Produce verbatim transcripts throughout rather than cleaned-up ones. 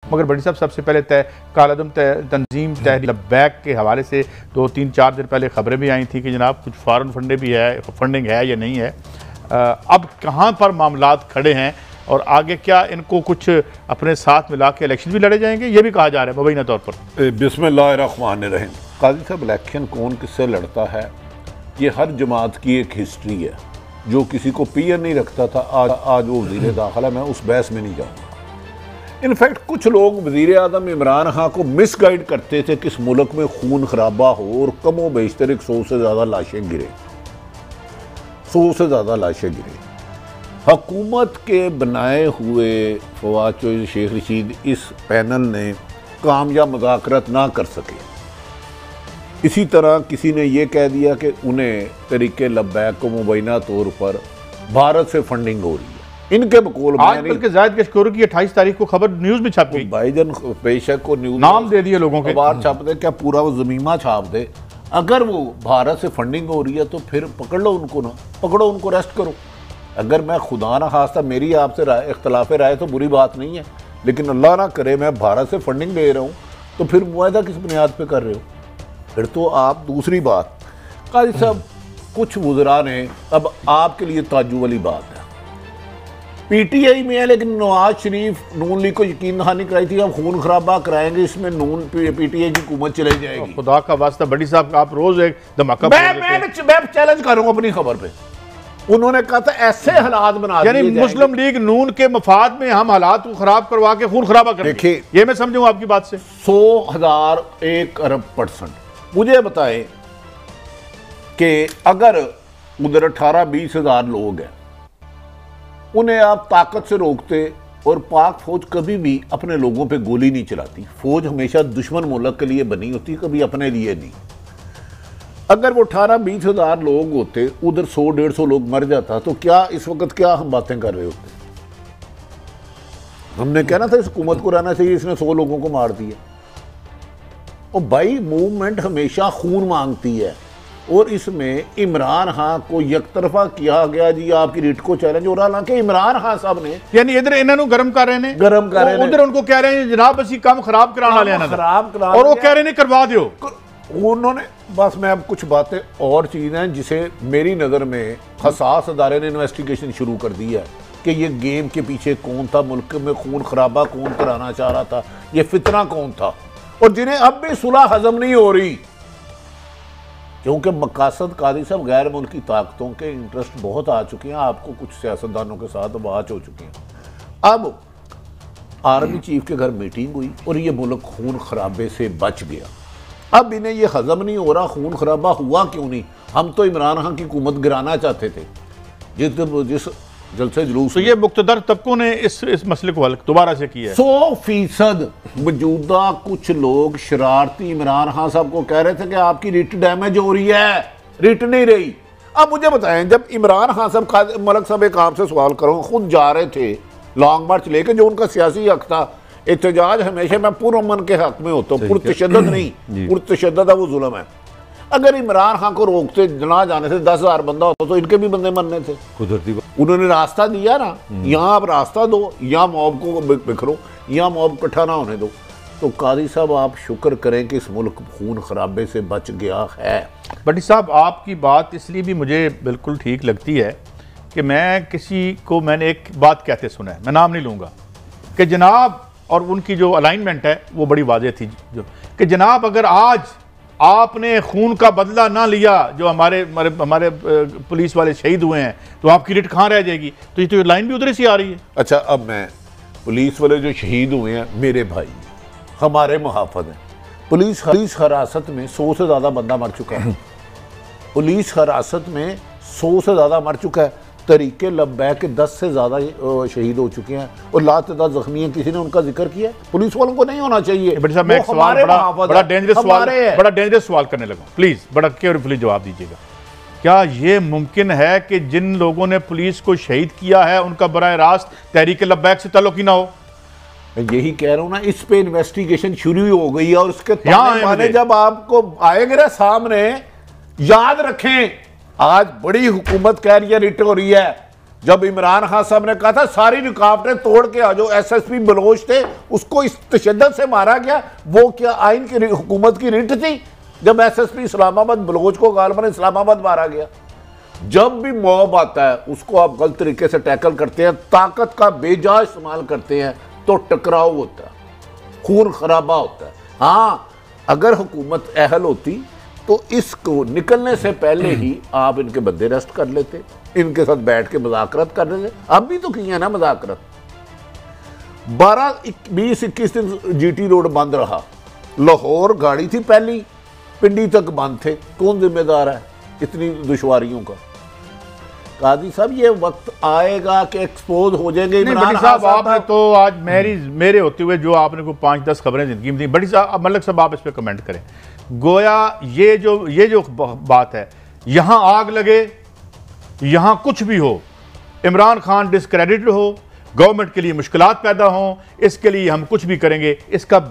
मगर बड़ी साहब सबसे पहले तय कालदम तंजीम तहरीक लब्बैक के हवाले से दो तीन चार दिन पहले खबरें भी आई थी कि जनाब कुछ फॉरेन फंडे भी है, फंडिंग है या नहीं है। अब कहाँ पर मामलात खड़े हैं और आगे क्या इनको कुछ अपने साथ मिला के इलेक्शन भी लड़े जाएंगे, ये भी कहा जा रहा है मुबैना तौर पर। बिस्मिल्लाहिर्रहमानिर्रहीम। काजी साहब, इलेक्शन कौन किससे लड़ता है ये हर जमात की एक हिस्ट्री है। जो किसी को पीयर नहीं रखता था आज आज वो वज़ीर दाखिला, मैं उस बहस में नहीं जाऊँगा। इनफैक्ट कुछ लोग वज़ीर आज़म इमरान खान को मिसगाइड करते थे कि इस मुल्क में खून खराबा हो और कमो बेशतर एक सौ से ज़्यादा लाशें गिरे, सौ से ज़्यादा लाशें गिरे। हुकूमत के बनाए हुए फवाद चौधरी, शेख रशीद, इस पैनल ने कामयाब मुज़ाकरत ना कर सके। इसी तरह किसी ने यह कह दिया कि उन्हें तरीके लब्बैक को मुबैना तौर पर भारत से फंडिंग हो रही है। इनके बकौल आज बल्कि जायद कशकोरी की अट्ठाईस तारीख को खबर न्यूज़ में छप गई। भाईजान बेशक को न्यूज़ नाम दे दिए लोगों के, बार छाप दे, क्या पूरा वो ज़मीमा छाप दे। अगर वो भारत से फंडिंग हो रही है तो फिर पकड़ लो उनको, ना पकड़ो उनको, रेस्ट करो। अगर मैं खुदा ना खास्ता मेरी आपसे राय इख्तलाफ राय तो बुरी बात नहीं है, लेकिन अल्लाह ना करे मैं भारत से फंडिंग ले रहा हूँ तो फिर मुआहदा किस बुनियाद पे कर रहे हो? फिर तो आप दूसरी बात काजी साहब, कुछ वज़रा ने, अब आपके लिए ताज्जुब वाली बात है, पीटीआई में है लेकिन नवाज शरीफ नून लीग को यकीन दहानी कराई थी अब खून खराबा कराएंगे, इसमें नून पीटीआई की हुकूमत चले जाएगी। खुदा का वास्ता बड़ी साहब, आप रोज एक धमाका। मैं मैं मैं चैलेंज करूंगा अपनी खबर पे। उन्होंने कहा था ऐसे हालात बना दिए यानी मुस्लिम लीग नून के मफाद में हम हालात को खराब करवा के खून खराबा कर। देखिए, ये मैं समझूं आपकी बात से सौ हजार एक अरब परसेंट। मुझे बताएं कि अगर उधर अठारह बीस हजार लोग हैं, उन्हें आप ताकत से रोकते और पाक फौज कभी भी अपने लोगों पे गोली नहीं चलाती। फौज हमेशा दुश्मन मुल्क के लिए बनी होती, कभी अपने लिए नहीं। अगर वो अठारह बीस हजार लोग होते, उधर सौ डेढ़ सौ लोग मर जाता, तो क्या इस वक्त क्या हम बातें कर रहे होते? हमने कहना था इस हुकूमत को रहना चाहिए, इसने सौ लोगों को मार दिया। और भाई मूवमेंट हमेशा खून मांगती है और इसमें इमरान खान को यकतरफा किया गया जी आपकी रिट को चैलेंज हो रहा, हालांकि इमरान खान साहब ने यानी इधर इन्होंने गर्म कर रहे हैं गर्म कर रहे हैं, उधर उनको कह रहे हैं जनाब असि काम खराब कराना लेना खराब करा, और वो कह रहे हैं करवा दो उन्होंने। बस मैं अब कुछ बातें और चीज़ें हैं जिसे मेरी नज़र में हसास अदारे ने इन्वेस्टिगेशन शुरू कर दी है कि ये गेम के पीछे कौन था, मुल्क में खून खराबा कौन कराना चाह रहा था, ये फितना कौन था, और जिन्हें अब भी सुलह हजम नहीं हो रही। क्योंकि मकासद कादी साहब गैर मुल्की ताकतों के इंटरेस्ट बहुत आ चुके हैं, आपको कुछ सियासतदानों के साथ बात हो चुकी हैं। अब आर्मी चीफ के घर मीटिंग हुई और ये मुल्क खून खराबे से बच गया। अब इन्हें ये हजम नहीं हो रहा खून खराबा हुआ क्यों नहीं। हम तो इमरान खान की हुकूमत गिराना चाहते थे जिस जिस जलसे जुलूस। तो ये मुक्तदर तबकों ने इस इस मसले को हल दोबारा से किया है। सौ फीसद मौजूदा कुछ लोग शरारती इमरान खान साहब को कह रहे थे कि आपकी रिट डैमेज हो रही है, रिट नहीं रही। अब मुझे बताएं, जब इमरान खान साहब, मलक साहब एक आपसे सवाल करूँ, खुद जा रहे थे लॉन्ग मार्च लेके, जो उनका सियासी हक था, एहतजाज हमेशा मैं पुरअमन के हक में होता हूँ, पुरतशद्दद नहीं, पुरतशद्दद वो जुल्म है। अगर इमरान खान को रोकते ना जाने से दस हजार बंदा होता तो इनके भी बंदे मरने थे। कुदरती उन्होंने रास्ता दिया ना, यहाँ आप रास्ता दो, यहाँ मॉब को बिखरो, यहाँ मॉब इकट्ठा ना होने दो। तो कादी साहब आप शुक्र करें कि इस मुल्क खून खराबे से बच गया है। भट्टी साहब आपकी बात इसलिए भी मुझे बिल्कुल ठीक लगती है कि मैं किसी को मैंने एक बात कहते सुना है, मैं नाम नहीं लूँगा, कि जनाब, और उनकी जो अलाइनमेंट है वो बड़ी वाज़ेह थी, जो कि जनाब अगर आज आपने खून का बदला ना लिया, जो हमारे हमारे हमारे पुलिस वाले शहीद हुए हैं, तो आपकी रिट कहाँ रह जाएगी। तो ये तो लाइन भी उधर से आ रही है। अच्छा, अब मैं पुलिस वाले जो शहीद हुए हैं मेरे भाई, हमारे मुहाफ़िज़ हैं। पुलिस पुलिस हिरासत में सौ से ज़्यादा बंदा मर चुका है। पुलिस हिरासत में सौ से ज़्यादा मर चुका है। तरीके लब्बैक के दस से ज़्यादा शहीद हो चुके हैं और लातदाद जख्मी हैं। किसी ने उनका जिक्र किया? पुलिस वालों को नहीं होना चाहिए। बड़ा मैं एक सवाल बड़ा बड़ा डेंजरस सवाल बड़ा डेंजरस सवाल करने लगा, प्लीज बड़ा केयरफुली जवाब दीजिएगा। क्या ये मुमकिन है कि जिन लोगों ने पुलिस को शहीद किया है उनका बराह रास्त तहरीक लब्बैक से ताल्लुक ही ना हो? यही कह रहा हूं ना, इस पे इन्वेस्टिगेशन शुरू हो गई है और उसके ताने जब आपको आएंगे ना सामने, याद रखें आज बड़ी हुकूमत कह रही है रिट हो रही है, जब इमरान खान साहब ने कहा था सारी रुकावटें तोड़ के आ जाओ, एसएसपी बलोच थे उसको इस तशद्दुद से मारा गया, वो क्या आइन की हुकूमत की रिट थी जब एसएसपी इस्लामाबाद बलोच को गालबन इस्लामाबाद मारा गया। जब भी मॉब आता है उसको आप गलत तरीके से टैकल करते हैं, ताकत का बेजा इस्तेमाल करते हैं तो टकराव होता है, खून खराबा होता है। हाँ, अगर हुकूमत अहल होती तो इसको निकलने से पहले ही आप इनके बंदे अरेस्ट कर लेते, इनके साथ बैठ के मुज़ाकरत कर लेते। अब भी तो की है ना मुज़ाकरत। बारह बीस इक्कीस दिन जीटी रोड बंद रहा, लाहौर गाड़ी थी पहली, पिंडी तक बंद थे। कौन जिम्मेदार है इतनी दुश्वारियों का? काजी साहब ये वक्त आएगा कि एक्सपोज हो जाएंगे। इमरान साहब आपने तो आज मेरी मेरे होते हुए जो आपने को पांच दस खबरें जिंदगी में दी, बड़ी साहब मलिक साहब आप इस पर कमेंट करें। गोया ये जो ये जो बात है, यहां आग लगे, यहां कुछ भी हो, इमरान खान डिस्क्रेडिटेड हो, गवर्नमेंट के लिए मुश्किलात पैदा हों, इसके लिए हम कुछ भी करेंगे, इसका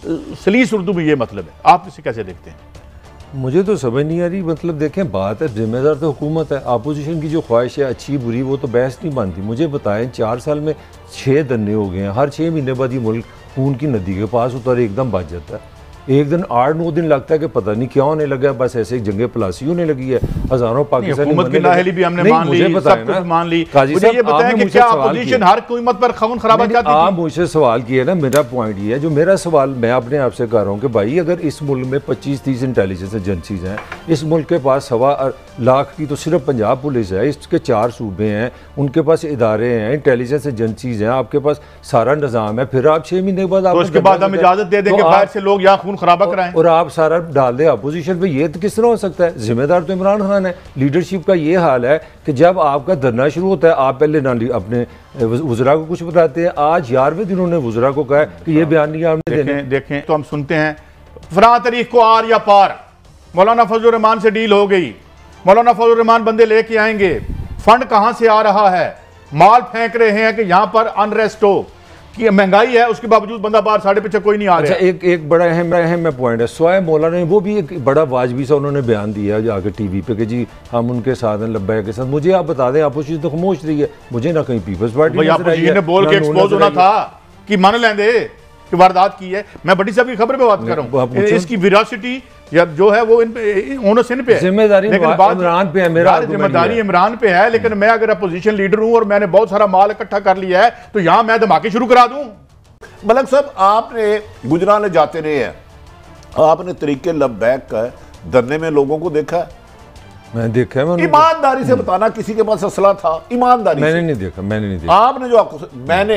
सलीस उर्दू में ये मतलब है। आप इसे कैसे देखते हैं? मुझे तो समझ नहीं आ रही। मतलब देखें, बात है जिम्मेदार तो हुकूमत है, अपोजिशन की जो ख्वाहिश है अच्छी बुरी वो तो बहस नहीं बनती। मुझे बताएं, चार साल में छः धरने हो गए हैं, हर छः महीने बाद ये मुल्क खून की नदी के पास उतर एकदम बच जाता है। एक दिन आठ नौ दिन लगता है कि पता नहीं क्या होने लगा, बस ऐसे एक जंगे प्लासी होने लगी है। हज़ारों पाकिस्तानी हुकूमत की नाअहली भी हमने मान ली, सब कुछ मान ली। मुझे ये बताएं कि क्या अपोजिशन हर हुकूमत पर खून खराबा चाहती थी? आप मुझसे सवाल किया ना, मेरा पॉइंट ये है, जो मेरा सवाल मैं अपने आप से कर रहा हूँ कि भाई अगर इस मुल्क में पच्चीस तीस इंटेलिजेंस एजेंसीज हैं, इस मुल्क के पास सवा लाख की तो सिर्फ पंजाब पुलिस है, इसके चार सूबे हैं, उनके पास इदारे हैं, इंटेलिजेंस एजेंसीज हैं, आपके पास सारा निज़ाम है, फिर आप छः महीने के बाद तो उसके बाद हम इजाजत दे दें कि बाहर से लोग यहाँ खून खराबा कराएं और आप सारा डाल दें अपोजिशन पे? ये तो किस तरह हो सकता है? जिम्मेदार तो इमरान खान है। लीडरशिप का ये हाल है कि जब आपका धरना शुरू होता है आप पहले ना अपने वज़रा को कुछ बताते हैं। आज ग्यारहवें दिन उन्होंने वज़रा को कहा कि ये बयान नहीं आपने देने। देखें तो हम सुनते हैं फलां तारीख को आर या पार, मौलाना फजलुर रहमान से डील हो गई, मौलाना फजलुर रहमान बंदे लेके आएंगे, फंड कहां से आ रहा है, माल फेंक रहे हैं कि यहां पर अनरेस्ट हो, कि महंगाई है उसके बावजूद बंदा बाहर साढ़े पीछे कोई नहीं आ रहा। अच्छा, एक एक बड़ा अहम अहम पॉइंट है, सोए मौलाना ने वो भी एक बड़ा वाजबी सा उन्होंने बयान दिया है आगे टीवी पे कि जी हम उनके साथ हैं, लब्बैक के साथ। मुझे आप बता दें, अपोजिशन तो खामोश रही है, मुझे ना कहीं पीपल्स पार्टी ने बोल के एक्सपोज होना था कि मान लेंदे कि वारदात की है। मैं बड़ी साहब की खबर पे बात कर रहा हूँ, इसकी विरासिटी या जो है वो इन पे ओनस इन पे है, जिम्मेदारी इमरान पे है। मेरा जिम्मेदारी इमरान पे है, लेकिन मैं अगर अपोजिशन लीडर हूं और मैंने बहुत सारा माल इकट्ठा कर लिया है तो यहां मैं धमाके शुरू करा दूं? मलक साहब, आपने गुजराने जाते रहे हैं, आपने तरीके लब्बैक का धरने में लोगों को देखा है? मैं देखा है। ईमानदारी से बताना, किसी के पास असला था? ईमानदारी मैंने नहीं देखा, मैंने नहीं देखा। आपने जो आपको, मैंने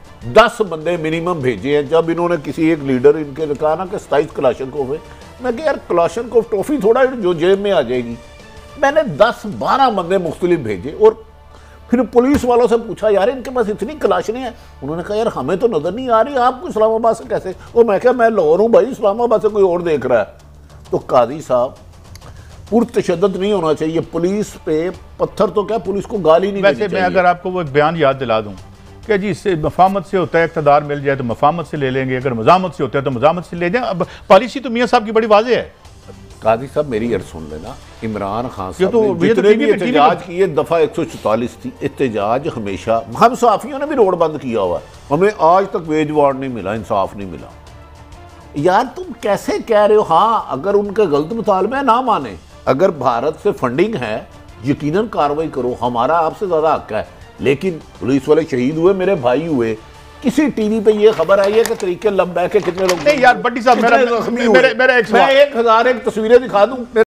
दस बंदे मिनिमम भेजे हैं। जब इन्होंने किसी एक लीडर इनके कहा ना कि सताइस क्लाशनकोफ है, मैं कहा यार क्लाशनकोफ ट्रॉफी थोड़ा जो जेब में आ जाएगी। मैंने दस बारह बंदे मुख्तलिफ भेजे और फिर पुलिस वालों से पूछा यार इनके पास इतनी क्लाशनें हैं? उन्होंने कहा यार हमें तो नजर नहीं आ रही, आपको इस्लामाबाद से कैसे? और मैं क्या, मैं लाहौर हूँ भाई, इस्लामाबाद से कोई और देख रहा है। तो कादी साहब, पुरतशद्दुद नहीं होना चाहिए। पुलिस पे पत्थर तो क्या, पुलिस को गाली नहीं देनी चाहिए। वैसे मैं अगर आपको वो एक बयान याद दिला दूं कि जी इससे मफामत से होता है, इक़्तिदार मिल जाए तो मफामत से ले लेंगे, अगर मजामत से होता है तो मजामत से ले जाए। अब पॉलिसी तो मियाँ साहब की बड़ी वाज़ेह है। कादी साहब मेरी अर्ज सुन लेना, इमरान खान साहब तो, ने जितने भी एहतजाज किए, दफा एक सौ चौतालीस थी एहतजाज, हमेशा हम सहाफियों ने भी रोड बंद किया हुआ है, हमें आज तक वेज वार्ड नहीं मिला, इंसाफ नहीं मिला। यार तुम कैसे कह रहे हो? हाँ, अगर उनके गलत मुतालबे ना माने, अगर भारत से फंडिंग है यकीनन कार्रवाई करो, हमारा आपसे ज्यादा हक है। लेकिन पुलिस वाले शहीद हुए, मेरे भाई हुए, किसी टीवी पे ये खबर आई है कि तरीके लंबे के कितने लोग नहीं यार बड्डी साहब, मेरा, मेरा, मेरा एक मैं एक हजार एक तस्वीरें दिखा दूं।